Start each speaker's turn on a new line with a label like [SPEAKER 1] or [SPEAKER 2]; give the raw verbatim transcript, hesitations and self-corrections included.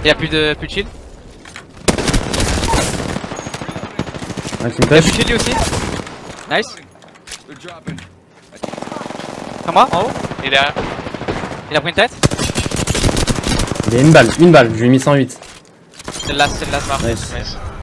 [SPEAKER 1] Il a plus de, plus de shield.
[SPEAKER 2] Un qui me
[SPEAKER 1] Il a
[SPEAKER 2] push.
[SPEAKER 1] plus de shield lui aussi. Nice. Sur moi, en haut.
[SPEAKER 3] Il est derrière.
[SPEAKER 1] Il a pris une tête.
[SPEAKER 2] Il y a une balle, une balle, je lui ai mis cent huit.
[SPEAKER 1] C'est le last, c'est le last bar.
[SPEAKER 2] Nice.
[SPEAKER 3] Nice.